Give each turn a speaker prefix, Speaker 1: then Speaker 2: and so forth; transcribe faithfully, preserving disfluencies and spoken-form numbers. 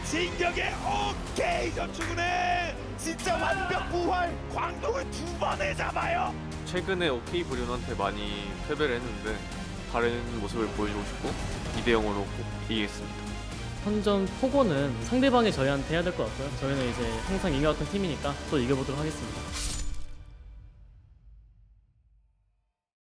Speaker 1: 진격의 오케이 저축은행 진짜 완벽 부활 광동을 두 번에 잡아요.
Speaker 2: 최근에 오케이 브리온한테 많이 패배를 했는데 다른 모습을 보여주고 싶고 이 대 영으로 꼭 이기겠습니다.
Speaker 3: 선전 포고는 상대방이 저희한테 해야 될 것 같고요. 저희는 이제 항상 이겨왔던 팀이니까 또 이겨보도록 하겠습니다.